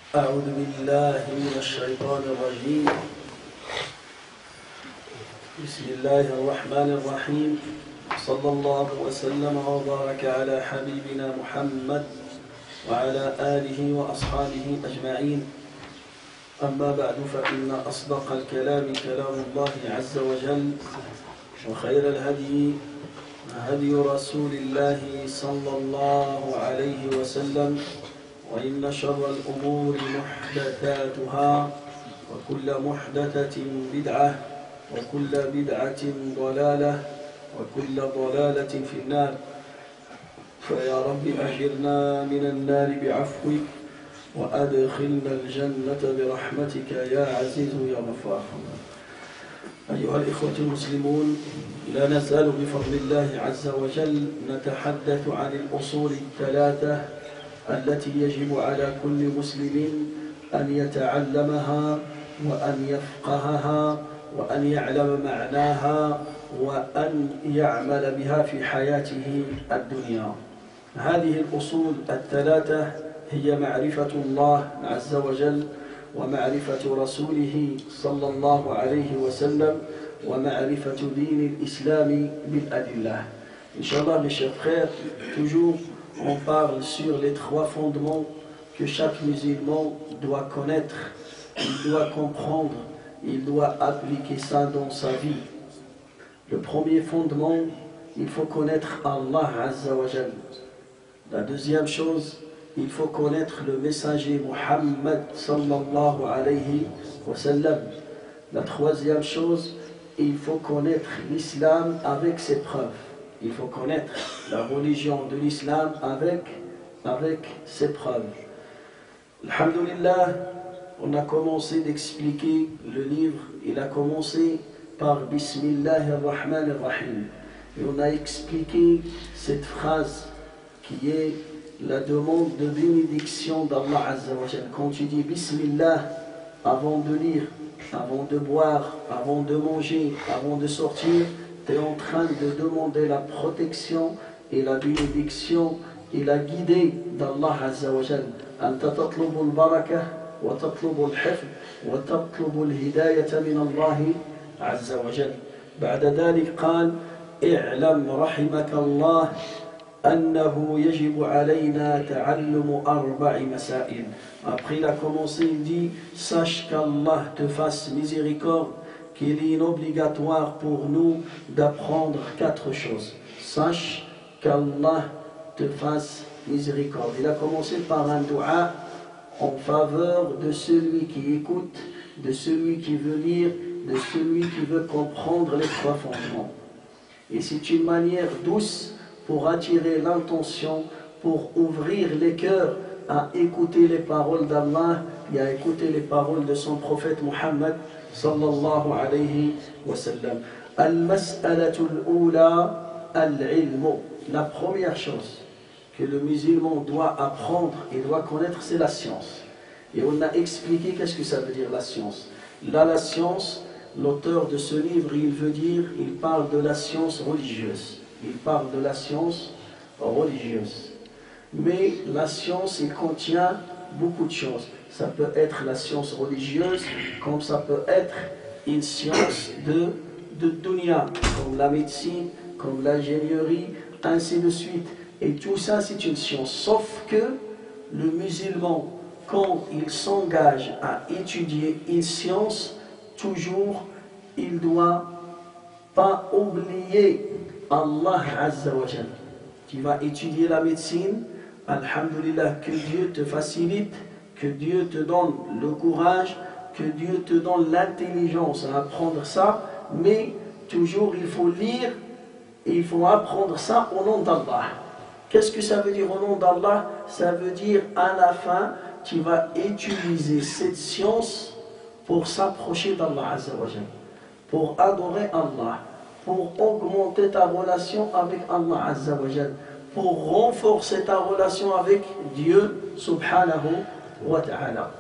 أعوذ بالله من الشيطان الرجيم. بسم الله الرحمن الرحيم. صلى الله وسلم وبارك على حبيبنا محمد وعلى آله وأصحابه أجمعين. أما بعد فإن أصدق الكلام كلام الله عز وجل، وخير الهدي هدي رسول الله صلى الله عليه وسلم، وإن شر الأمور محدثاتها، وكل محدثة بدعة، وكل بدعة ضلالة، وكل ضلالة في النار. فيا رب أجرنا من النار بعفوك، وأدخلنا الجنة برحمتك يا عزيز يا غفار. أيها الإخوة المسلمون، لا نزال بفضل الله عز وجل نتحدث عن الأصول الثلاثة التي يجب على كل مسلم أن يتعلمها وأن يفقهها وأن يعلم معناها وأن يعمل بها في حياته الدنيا. هذه الأصول الثلاثة هي معرفة الله عز وجل، ومعرفة رسوله صلى الله عليه وسلم، ومعرفة دين الإسلام بالأدلة. Inch'Allah, mes chers frères, toujours on parle sur les trois fondements que chaque musulman doit connaître, il doit comprendre, il doit appliquer ça dans sa vie. Le premier fondement, il faut connaître Allah Azza wa Jal. La deuxième chose, il faut connaître le messager Muhammad sallallahu alayhi wa sallam. La troisième chose, il faut connaître l'islam avec ses preuves. Il faut connaître la religion de l'islam avec ses preuves. Alhamdulillah, on a commencé d'expliquer le livre. Il a commencé par Bismillah ar-Rahman ar-Rahim. Et on a expliqué cette phrase qui est la demande de bénédiction d'Allah Azza wa Jal. Quand tu dis Bismillah avant de lire, avant de boire, avant de manger, avant de sortir, tu es en train de demander la protection et la bénédiction et la guidée d'Allah Azza wa Jal. Anta tatlubu al-barakah wa tatlubu al-hifd wa tatlubu al-hidayata min Allah Azza wa Jal. بعد ذلك قال اعلم رحمك الله أنه يجب علينا تعلم 4 مسائل. Après il a commencé, il dit sache qu'Allah te fasse miséricorde, qu'il est obligatoire pour nous d'apprendre 4 choses. Sache qu'Allah te fasse miséricorde. Il a commencé par un dua en faveur de celui qui écoute, de celui qui veut lire, de celui qui veut comprendre les 3 fondements. Et c'est une manière douce pour attirer l'attention, pour ouvrir les cœurs à écouter les paroles d'Allah et à écouter les paroles de son prophète Muhammad sallallahu alayhi wa sallam. Al-mas'alatul ula al-ilmu. La première chose que le musulman doit apprendre et doit connaître, c'est la science. Et on a expliqué qu'est-ce que ça veut dire la science. Là, la science, l'auteur de ce livre, il parle de la science religieuse. Il parle de la science religieuse. Mais la science, il contient beaucoup de choses. Ça peut être la science religieuse, comme ça peut être une science de dunya, comme la médecine, comme l'ingénierie, ainsi de suite. Et tout ça, c'est une science. Sauf que le musulman, quand il s'engage à étudier une science, toujours, il ne doit pas oublier Allah Azza wa Jal. Tu vas étudier la médecine, alhamdulillah, que Dieu te facilite, que Dieu te donne le courage, que Dieu te donne l'intelligence à apprendre ça, mais toujours il faut lire et il faut apprendre ça au nom d'Allah. Qu'est-ce que ça veut dire au nom d'Allah? Ça veut dire à la fin, tu vas utiliser cette science pour s'approcher d'Allah Azza wa Jal, pour adorer Allah, pour augmenter ta relation avec Allah Azza wa Jal, pour renforcer ta relation avec Dieu subhanahu wa ta'ala.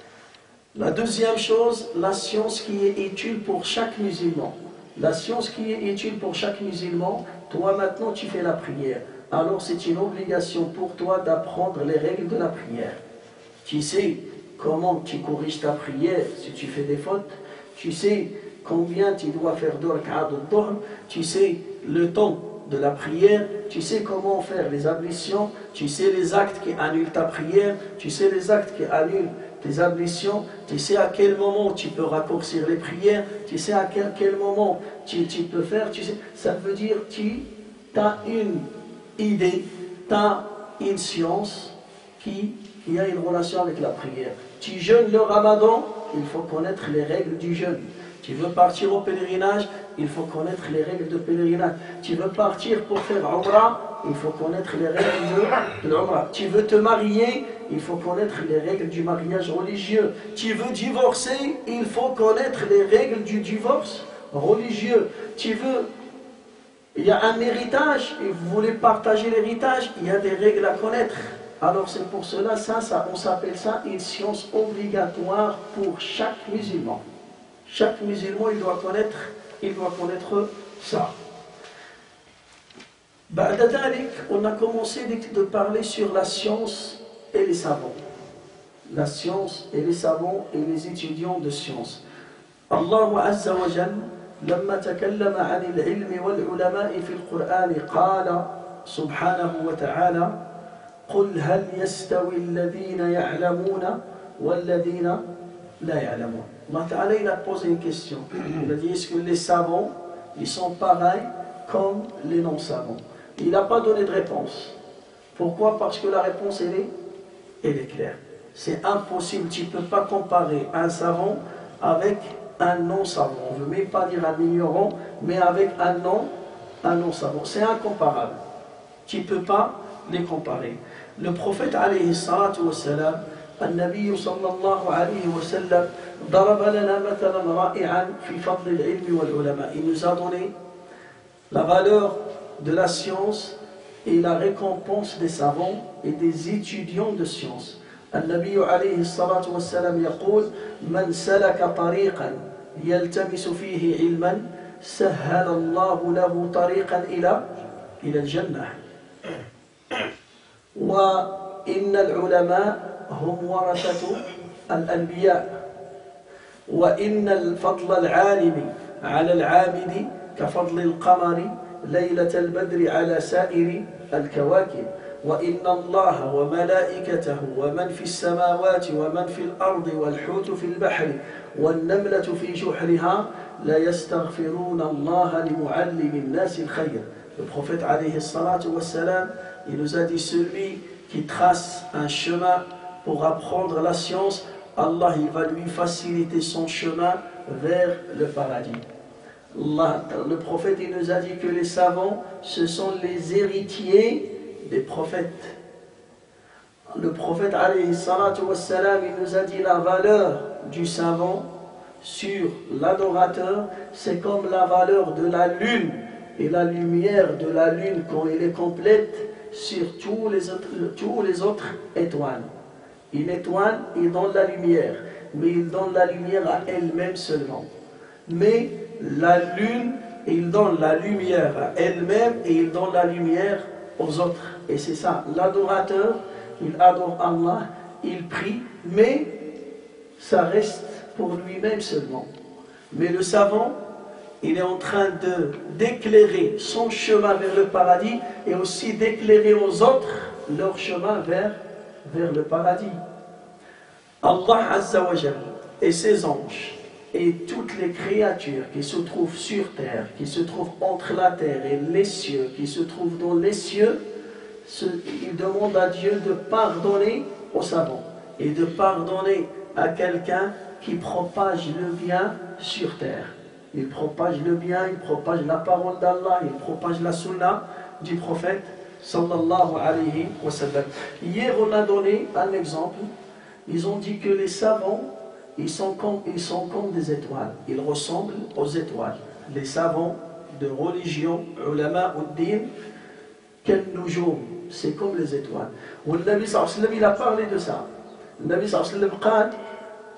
La deuxième chose, la science qui est utile pour chaque musulman. La science qui est utile pour chaque musulman, toi maintenant tu fais la prière. Alors c'est une obligation pour toi d'apprendre les règles de la prière. Tu sais comment tu corriges ta prière si tu fais des fautes, tu sais combien tu dois faire de rak'at de dhuhr, tu sais le temps de la prière, tu sais comment faire les ablutions, tu sais les actes qui annulent ta prière, tu sais les actes qui annulent tes ablutions, tu sais à quel moment tu peux raccourcir les prières, tu sais à quel moment tu peux faire, tu sais, ça veut dire que tu as une idée, tu as une science qui a une relation avec la prière. Tu jeûnes le ramadan, il faut connaître les règles du jeûne. Tu veux partir au pèlerinage, il faut connaître les règles de pèlerinage. Tu veux partir pour faire Umrah, il faut connaître les règles de l'Umrah. Tu veux te marier, il faut connaître les règles du mariage religieux. Tu veux divorcer, il faut connaître les règles du divorce religieux. Il y a un héritage, et vous voulez partager l'héritage, il y a des règles à connaître. Alors c'est pour cela, on s'appelle ça une science obligatoire pour chaque musulman. Chaque musulman, il doit connaître ça. On a commencé de parler sur la science et les savants. La science et les savants et les étudiants de science. Allah Azza wa Jal, لما تكلم عن العلم والعلماء في القرآن قال سبحانه وتعالى قل هل يستوي الذين يعلمون والذين لا يعلمون. Allah Ta'ala, il a posé une question. Il a dit, est-ce que les savants, ils sont pareils comme les non-savants? Il n'a pas donné de réponse. Pourquoi? Parce que la réponse, elle est claire. C'est impossible, tu ne peux pas comparer un savant avec un non-savant. On ne veut même pas dire un ignorant, mais avec un non-savant. C'est incomparable. Tu ne peux pas les comparer. Le prophète, alayhi salatu wa salam, النبي صلى الله عليه وسلم ضرب لنا مثلا رائعا في فضل العلم والعلماء. Il nous a donné la valeur de la science et la récompense des savants et des étudiants de science. النبي عليه الصلاة والسلام يقول من سلك طريقا يلتمس فيه علما سهل الله له طريقا إلى الجنة. وإن العلماء هم ورثة الأنبياء وإن الفضل العالم على العابد كفضل القمر ليلة البدر على سائر الكواكب وإن الله وملائكته ومن في السماوات ومن في الأرض والحوت في البحر والنملة في جحرها لا يستغفرون الله لمعلم الناس الخير. Le prophète alayhi salatu wa salam, il nous a dit celui qui trace un chemin pour apprendre la science, Allah il va lui faciliter son chemin vers le paradis. Le prophète il nous a dit que les savants, ce sont les héritiers des prophètes. Le prophète alayhi salatu wa salam, il nous a dit la valeur du savant sur l'adorateur, c'est comme la valeur de la lune et la lumière de la lune quand elle est complète sur tous les autres étoiles. Une étoile, il donne la lumière, mais il donne la lumière à elle-même seulement. Mais la lune, il donne la lumière à elle-même et il donne la lumière aux autres. Et c'est ça, l'adorateur, il adore Allah, il prie, mais ça reste pour lui-même seulement. Mais le savant, il est en train d'éclairer son chemin vers le paradis et aussi d'éclairer aux autres leur chemin vers le paradis. Allah Azza wa Jal et ses anges et toutes les créatures qui se trouvent sur terre, qui se trouvent entre la terre et les cieux, qui se trouvent dans les cieux, ils demandent à Dieu de pardonner aux savants et de pardonner à quelqu'un qui propage le bien sur terre. Il propage le bien, il propage la parole d'Allah, il propage la sunna du prophète sallallahu alayhi wa sallam. Hier on a donné un exemple. Ils ont dit que les savants, ils sont comme des étoiles. Ils ressemblent aux étoiles. Les savants de religion, ulama ud-din, كالنجوم, c'est comme les étoiles. Le Nabi sallallahu alayhi wa sallam, il a parlé de ça. Le Nabi sallallahu alayhi wa sallam dit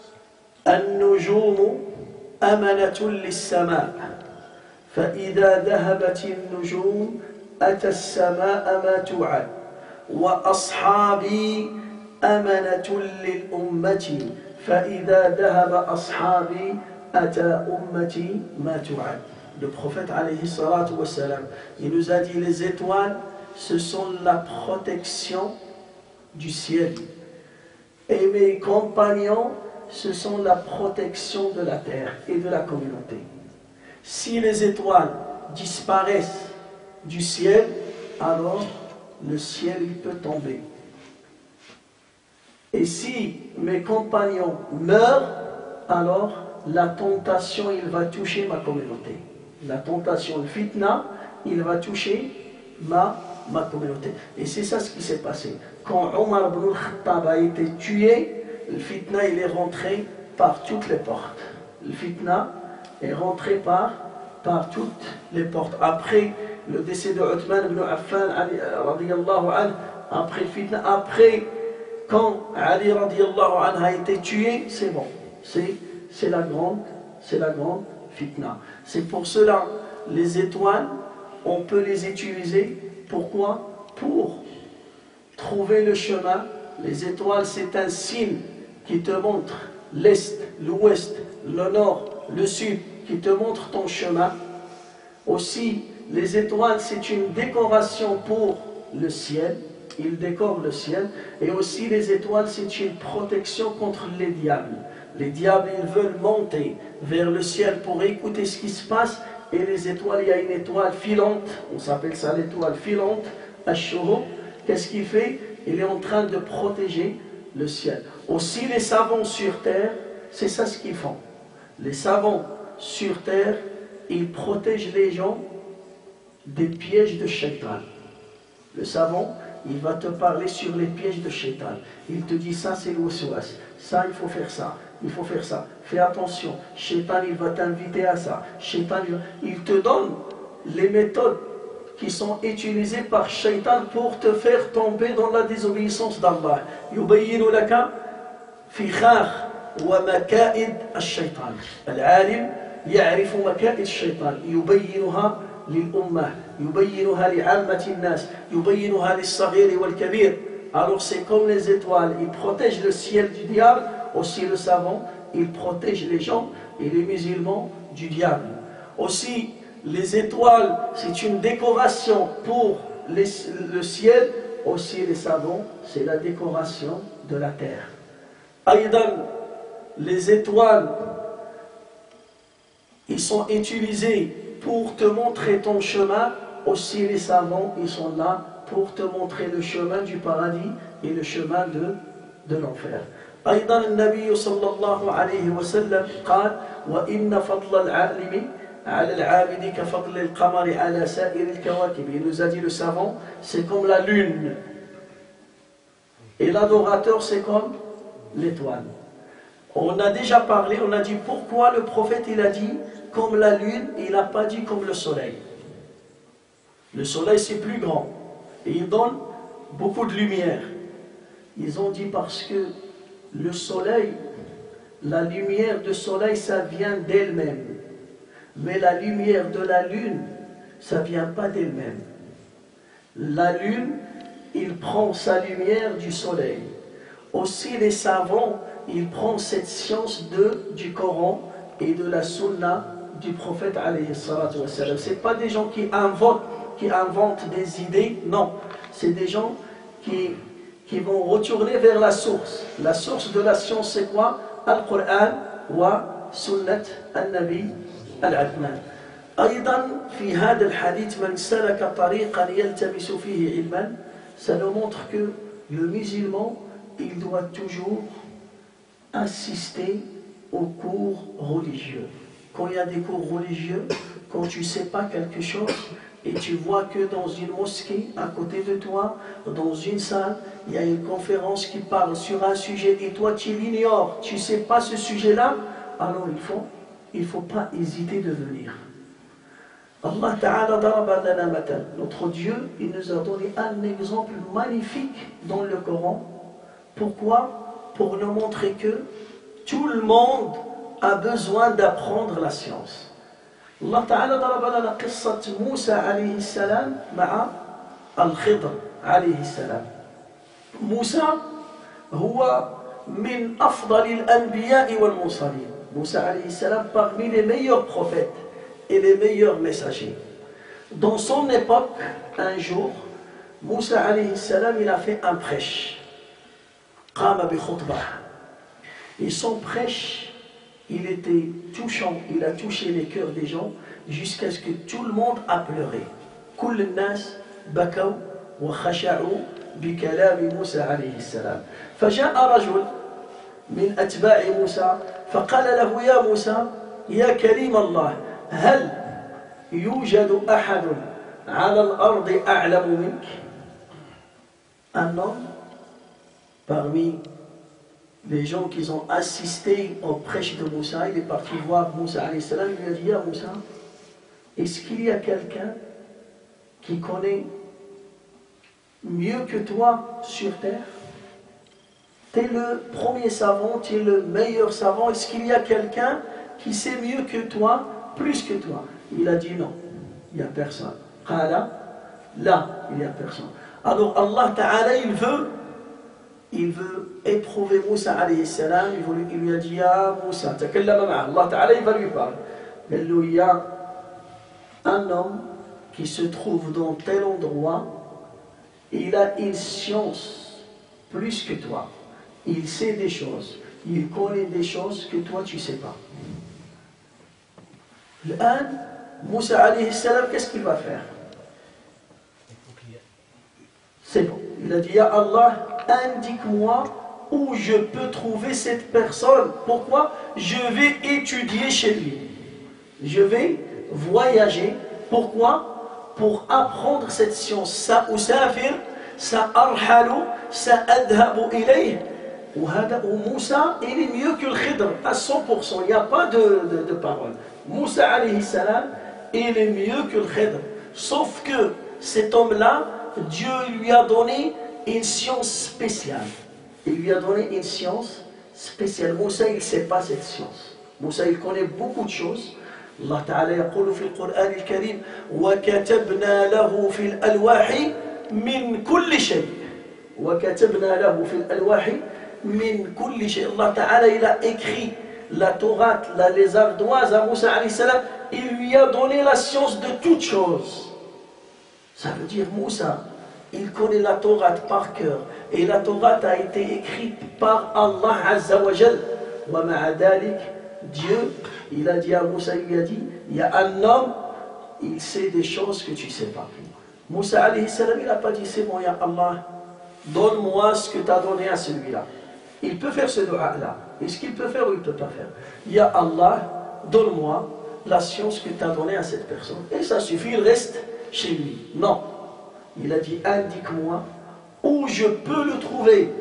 النجوم أمنة للسماء فإذا ذهبت النجوم أتى السماء ما توعد وأصحابي أمنة للأمة فإذا ذهب أصحابي أتى أمتي ما توعد. Le prophète alayhi salatu wa salam, il nous a dit les étoiles, ce sont la protection du ciel. Et mes compagnons, ce sont la protection de la terre et de la communauté. Si les étoiles disparaissent du ciel, alors le ciel il peut tomber. Et si mes compagnons meurent, alors la tentation il va toucher ma communauté. La tentation, le fitna, il va toucher ma communauté. Et c'est ça ce qui s'est passé. Quand Omar ibn al-Khattab a été tué, le fitna il est rentré par toutes les portes. Le fitna est rentré par toutes les portes. Après le décès de Uthman ibn Affan, après le fitna, après quand Ali radiallahu anhu a été tué, c'est bon. C'est la grande fitna. C'est pour cela, les étoiles, on peut les utiliser. Pourquoi? Pour trouver le chemin. Les étoiles, c'est un signe qui te montre l'est, l'ouest, le nord, le sud, qui te montre ton chemin. Aussi, les étoiles, c'est une décoration pour le ciel. Ils décorent le ciel. Et aussi, les étoiles, c'est une protection contre les diables. Les diables, ils veulent monter vers le ciel pour écouter ce qui se passe. Et les étoiles, il y a une étoile filante, on s'appelle ça l'étoile filante, Ash-Shuhub. Qu'est-ce qu'il fait? Il est en train de protéger le ciel. Aussi, les savants sur terre, c'est ça ce qu'ils font. Les savants sur terre, ils protègent les gens des pièges de Shaitan. Le savant, il va te parler sur les pièges de Shaitan. Il te dit ça, c'est le waswas. Ça, il faut faire ça. Il faut faire ça. Fais attention. Shaitan, il va t'inviter à ça. Shaitan, il te donne les méthodes qui sont utilisées par Shaitan pour te faire tomber dans la désobéissance d'Allah. يبين لك فخاخ ومكائد الشيطان. العالم يعرف مكائد الشيطان يبينها للأمة يبينها لعامة الناس يبينها للصغير والكبير. Alors c'est comme les étoiles, ils protègent le ciel du diable. Aussi le savant, il protège les gens et les musulmans du diable. Aussi, les étoiles, c'est une décoration pour le ciel. Aussi les savants, c'est la décoration de la terre. Aïdan, les étoiles, ils sont utilisés pour te montrer ton chemin. Aussi les savants, ils sont là pour te montrer le chemin du paradis et le chemin de l'enfer. أيضا النبي صلى الله عليه وسلم قال وإن فضل العالم على العابد كفضل القمر على سائر الكواكب. Il nous a dit le savant, c'est comme la lune. Et l'adorateur, c'est comme l'étoile. On a déjà parlé, on a dit pourquoi le prophète il a dit comme la lune, il n'a pas dit comme le soleil. Le soleil c'est plus grand et il donne beaucoup de lumière. Ils ont dit parce que le soleil, la lumière du soleil, ça vient d'elle-même. Mais la lumière de la lune, ça ne vient pas d'elle-même. La lune, il prend sa lumière du soleil. Aussi les savants, ils prennent cette science du Coran et de la Sunna du prophète alayhi salatu wa salam. Ce n'est pas des gens qui inventent des idées, non. C'est des gens qui vont retourner vers la source. La source de la science, c'est quoi? Al-Qur'an wa Sunnat al-Nabi al-Adnan. أيضا في هذا الحديث من سلك طريقا يلتمس فيه علما. Ça nous montre que le musulman, il doit toujours assister aux cours religieux. Quand il y a des cours religieux, quand tu ne sais pas quelque chose, et tu vois que dans une mosquée, à côté de toi, dans une salle, il y a une conférence qui parle sur un sujet et toi tu l'ignores, tu ne sais pas ce sujet-là, alors il faut pas hésiter de venir. Allah Ta'ala daraba lana matal. Notre Dieu, il nous a donné un exemple magnifique dans le Coran. Pourquoi? Pour nous montrer que tout le monde a besoin d'apprendre la science. الله تعالى ضرب لنا قصة موسى عليه السلام مع الخضر عليه السلام. موسى هو من أفضل الأنبياء والمرسلين. Moussa alayhi salam parmi les meilleurs prophètes et les meilleurs messagers. Dans son époque, un jour, Moussa alayhi salam, il a fait un prêche. Qama bi khutbah. Et son prêche, il était touchant, il a touché les cœurs des gens jusqu'à ce que tout le monde a pleuré. كل الناس بكوا وخشعوا بكلام موسى عليه السلام. فجاء رجل من أتباع موسى فقال له يا موسى يا كريم الله هل يوجد أحد على الأرض أعلم منك. Un homme parmi les gens qui ont assisté au prêche de Moussa, il est parti voir Moussa alayhi salam, il lui a dit ya Moussa, est-ce qu'il y a quelqu'un qui connaît mieux que toi sur terre? Tu es le premier savant, tu es le meilleur savant. Est-ce qu'il y a quelqu'un qui sait mieux que toi, plus que toi? Il a dit non, il n'y a personne. Qala, là, il n'y a personne. Alors Allah Ta'ala, il veut éprouver Moussa alayhi salam. Il lui a dit ya Moussa, Allah Ta'ala, il va lui parler. Mais il y a un homme qui se trouve dans tel endroit, il a une science plus que toi. Il sait des choses, il connaît des choses que toi tu ne sais pas. L'an, Moussa alayhi salam, qu'est-ce qu'il va faire? C'est bon. Il a dit ya Allah, indique-moi où je peux trouver cette personne. Pourquoi? Je vais étudier chez lui. Je vais voyager. Pourquoi? Pour apprendre cette science. Sa usafir, sa arhalu, sa adhabu ilayh. Ou Moussa, il est mieux que le Khidr à 100%. Il n'y a pas de parole. Moussa alayhi salam, il est mieux que le Khidr. Sauf que cet homme-là, Dieu lui a donné une science spéciale. Il lui a donné une science spéciale. Moussa, il ne sait pas cette science. Moussa, il connaît beaucoup de choses. Allah Ta'ala يقول في القرآن الكريم وكتبنا له في الألواح من كل شيء. وكتبنا له في الألواح من كل شيء. Allah Ta'ala, il a écrit la Torah, les ardoises à Moussa alayhi salam. Il lui a donné la science de toutes choses. Ça veut dire Moussa, il connaît la Torah par cœur. Et la Torah a été écrite par Allah Azza wa Jal. Wa ma'a dalik, Dieu, il a dit à Moussa, il lui a dit, il y a un homme, il sait des choses que tu ne sais pas. Moussa alayhi salam, il n'a pas dit, c'est bon, ya Allah, donne-moi ce que tu as donné à celui-là. Il peut faire ce dua-là. Est-ce qu'il peut faire ou il ne peut pas faire? Ya Allah, donne-moi la science que tu as donnée à cette personne. Et ça suffit, il reste chez lui. Non. Il a dit, indique-moi où je peux le trouver.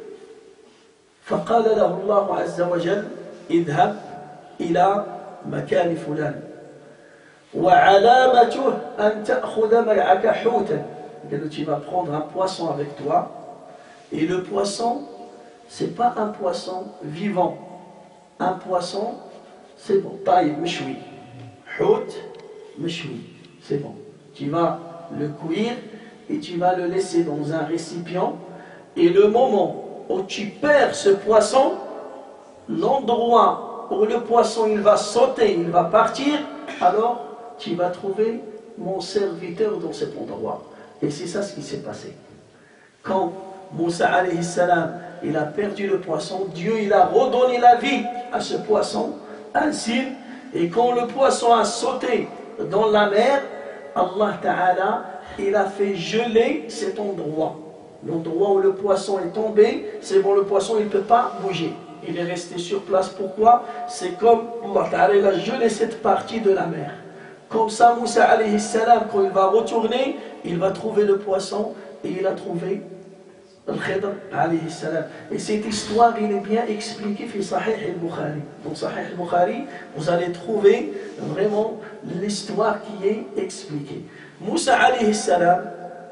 فقال له الله عز وجل اذهب إلى مكان فلان وعلامته أن تأخذ معك حوتا. Tu vas prendre un poisson avec toi. Et le poisson, c'est pas un poisson vivant. Un poisson, c'est bon. Taïb, meshwi. Hout, meshwi. C'est bon. Tu vas le cuire et tu vas le laisser dans un récipient. Et le moment où tu perds ce poisson, l'endroit où le poisson il va sauter, il va partir, alors tu vas trouver mon serviteur dans cet endroit. Et c'est ça ce qui s'est passé. Quand Moussa alayhi salam, il a perdu le poisson, Dieu il a redonné la vie à ce poisson, ainsi, et quand le poisson a sauté dans la mer, Allah Ta'ala, il a fait geler cet endroit. L'endroit où le poisson est tombé, c'est bon, le poisson il ne peut pas bouger. Il est resté sur place. Pourquoi? C'est comme Allah Ta'ala, il a gelé cette partie de la mer. Comme ça, Moussa alayhi salam, quand il va retourner, il va trouver le poisson et il a trouvé le Khidr alayhi salam. Et cette histoire, il est bien expliquée dans Sahih al-Bukhari. Dans Sahih al-Bukhari, vous allez trouver vraiment l'histoire qui est expliquée. Moussa alayhi salam,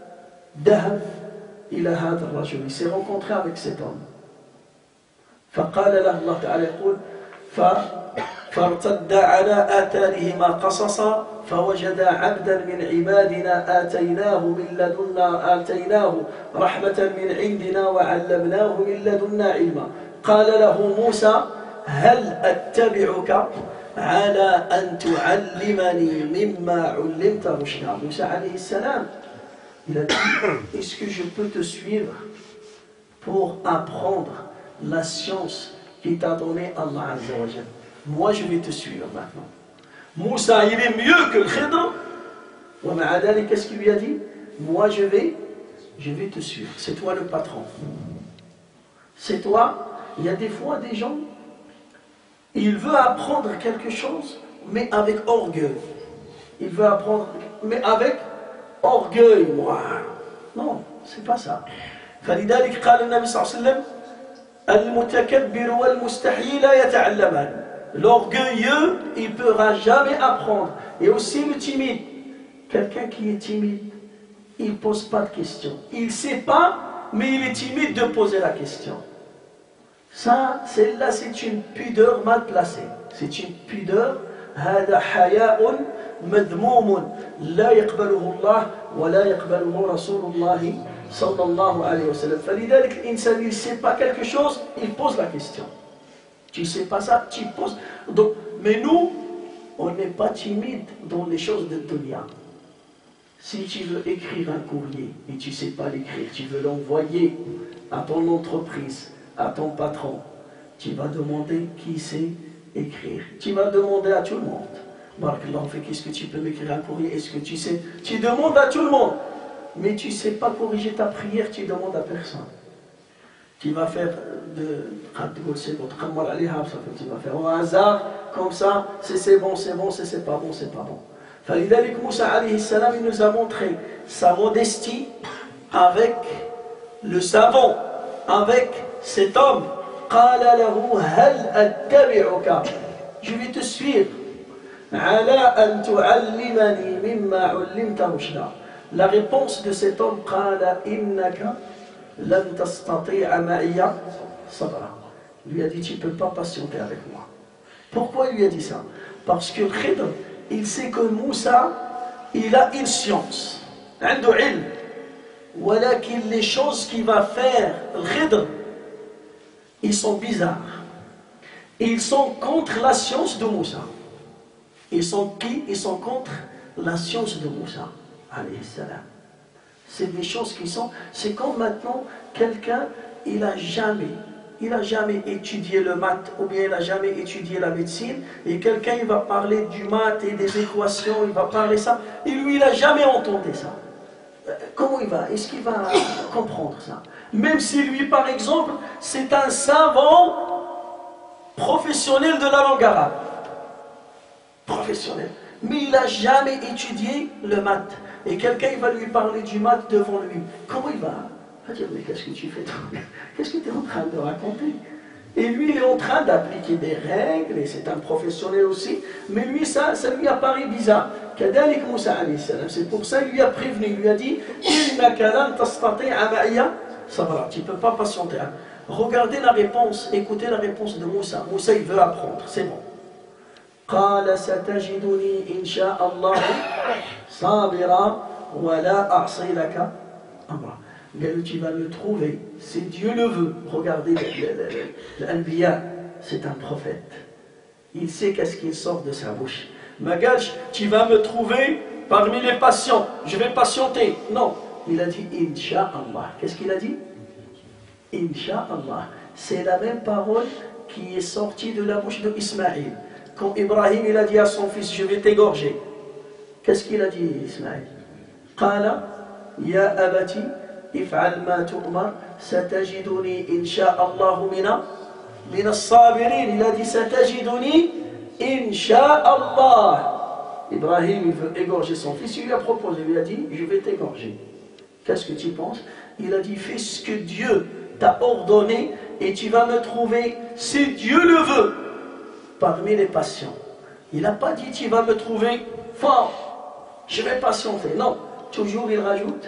il s'est rencontré avec cet homme. فقال له الله تعالى يقول فارتد على آثارهما قصصا فوجد عبدا من عبادنا آتيناه رحمة من عندنا وعلمناه من لدنا علما قال له موسى هل أتبعك على أن تعلمني مما علمت رشدا. Moussa alayhi salam, il a dit, est-ce que je peux te suivre pour apprendre la science qui t'a donné Allah Azza wa Jal? Moi je vais te suivre maintenant. Moussa il est mieux que le Khidr. Qu'est-ce qu'il lui a dit? Moi je vais te suivre. C'est toi le patron. C'est toi. Il y a des fois des gens, il veut apprendre quelque chose, mais avec orgueil. Il veut apprendre, mais avec orgueil. Moi. Non, c'est pas ça. فلذلك قال النبي صلى الله عليه وسلم المتكبر والمستحيي لا يتعلمان. L'orgueilleux, il ne pourra jamais apprendre. Et aussi le timide. Quelqu'un qui est timide, il ne pose pas de questions. Il ne sait pas, mais il est timide de poser la question. Ça, celle-là, c'est une pudeur mal placée. C'est une pudeur. هذا حياء مذموم لا يقبله الله ولا يقبله رسول الله صلى الله عليه وسلم. فلذلك الإنسان il ne sait pas quelque chose, il pose la question. Tu ne sais pas ça, tu poses. Donc, mais nous, on n'est pas timide dans les choses de dunya. Si tu veux écrire un courrier et tu ne sais pas l'écrire, tu veux l'envoyer à ton entreprise, à ton patron, tu vas demander qui sait écrire. Tu vas demander à tout le monde. Barakallahu fik, est-ce que tu peux m'écrire un courrier? Est-ce que tu sais? Tu demandes à tout le monde. Mais tu ne sais pas corriger ta prière, tu demandes à personne. Tu vas faire tu vas faire au hasard, comme ça, c'est bon, c'est pas bon, c'est pas bon. فلذلك Moussa alayhi salam, il nous a montré sa modestie avec le savant, avec cet homme. قال له هل أتبعك, je vais te suivre. على أن تعلمني مما علمت رشدا. La réponse de cet homme, قال إنك لن تستطيع معي صبرا. Il lui a dit, tu ne peux pas patienter avec moi. Pourquoi il lui a dit ça? Parce que le Khidr, il sait que Moussa, il a une science. عنده علم. ولكن les choses qu'il va faire, le Khidr, ils sont bizarres. Ils sont contre la science de Moussa. Ils sont qui? Ils sont contre la science de Moussa, alayhi salam. C'est des choses qui sont... C'est comme maintenant, quelqu'un, il n'a jamais étudié le maths, ou bien il n'a jamais étudié la médecine, et quelqu'un, il va parler du maths et des équations, il va parler ça, et lui, il n'a jamais entendu ça. Comment il va? Est-ce qu'il va comprendre ça? Même si lui, par exemple, c'est un savant professionnel de la langue arabe. Professionnel. Mais il n'a jamais étudié le maths. Et quelqu'un il va lui parler du maths devant lui. Comment il va? Il va dire, mais qu'est-ce que tu fais? Qu'est-ce que tu es en train de raconter? Et lui, il est en train d'appliquer des règles, et c'est un professionnel aussi. Mais lui, ça lui apparaît bizarre. كذلك موسى عليه السلام. C'est pour ça qu'il lui a prévenu. Il lui a dit, إنك لن تستطيع معي صبرا. Tu ne peux pas patienter. Regardez la réponse, écoutez la réponse de Moussa. Moussa, il veut apprendre, c'est bon. قال ستجدني إن شاء الله صابرا ولا أعصي لك أمرا. Mais tu vas le trouver, si Dieu le veut. Regardez l'Anbiya, c'est un prophète. Il sait qu'est-ce qui sort de sa bouche. Magash, tu vas me trouver parmi les patients. Je vais patienter. Non, il a dit Inch'Allah. Qu'est-ce qu'il a dit? Inch'Allah. C'est la même parole qui est sortie de la bouche d'Ismaïl. Quand Ibrahim il a dit à son fils, je vais t'égorger. Qu'est-ce qu'il a dit, Ismaïl? Qala ya abati if'al ma tu'mar satajiduni insha'Allah min as-sabirin. Il a dit satajiduni insha'Allah. Ibrahim il veut égorger son fils, il lui a proposé, il lui a dit, je vais t'égorger. Qu'est-ce que tu penses? Il a dit, fais ce que Dieu t'a ordonné et tu vas me trouver, si Dieu le veut, parmi les patients. Il n'a pas dit tu vas me trouver fort, je vais patienter. Non, toujours il rajoute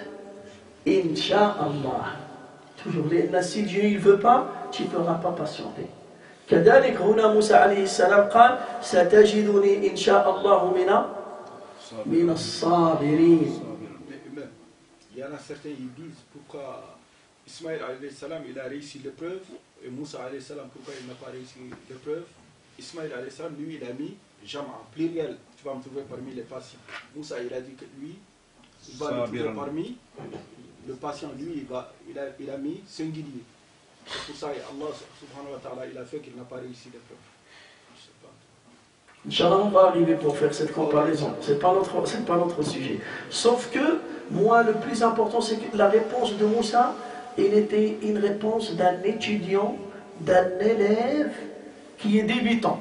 Inch'Allah. Toujours, si Dieu ne veut pas, tu ne pourras pas patienter. كذلك هنا موسى عليه السلام قال ستجدني إن شاء الله من الصابرين. Il y en a certains qui disent pourquoi Ismaël alayhi salam il a réussi l'épreuve et Moussa alayhi salam pourquoi il n'a pas réussi l'épreuve. Ismaël alayhi salam lui il a mis jama en pluriel, tu vas me trouver parmi les patients. Moussa il a dit que lui il va me trouver parmi le patient, lui il a mis singulier. C'est pour ça que Allah subhanahu wa ta'ala il a fait qu'il n'a pas réussi l'épreuve. Inch'Allah, on va arriver pour faire cette comparaison. C'est pas notre sujet. Sauf que, moi, le plus important, c'est que la réponse de Moussa, il était une réponse d'un étudiant, d'un élève qui est débutant.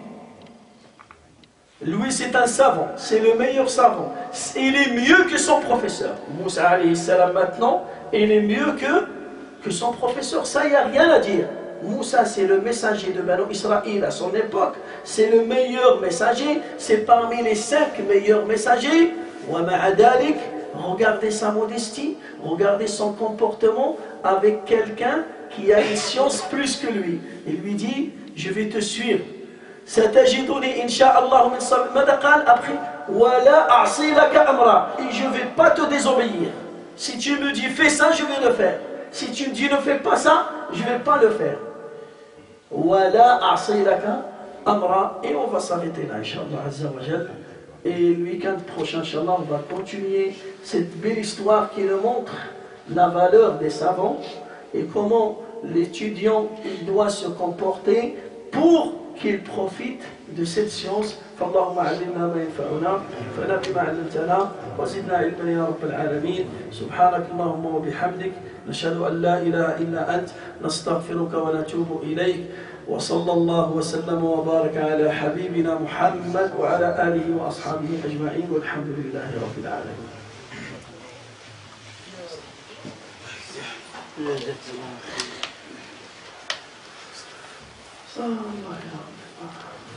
Lui, c'est un savant, c'est le meilleur savant. Il est mieux que son professeur. Moussa alayhi salam maintenant, il est mieux que son professeur. Ça, il n'y a rien à dire. Moussa, c'est le messager de Banu Israël à son époque. C'est le meilleur messager. C'est parmi les 5 meilleurs messagers. Regardez sa modestie, regardez son comportement avec quelqu'un qui a une science plus que lui. Il lui dit, je vais te suivre. ستجدني إن شاء الله من صبر. ماذا قال après ولا أعصي لك أمرا. Et je ne vais pas te désobéir. Si tu me dis fais ça, je vais le faire. Si tu me dis ne fais pas ça, je ne vais pas le faire. ولا أعصي لك أمرا. Et on va s'arrêter là, Inch'Allah Azza wa Jal. Et le week-end prochain, Inch'Allah, on va continuer cette belle histoire qui nous montre la valeur des savants et comment l'étudiant doit se comporter pour qu'il profite de cette science. فاللهم علمنا ما ينفعنا فلا بما علمتنا وزدنا علما يا رب العالمين. سبحانك اللهم وبحمدك نشهد أن لا إله إلا أنت نستغفرك ونتوب إليك. وصلى الله وسلم وبارك على حبيبنا محمد وعلى آله وأصحابه أجمعين والحمد لله رب العالمين. الله يا رب.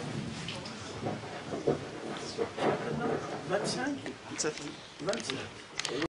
25 27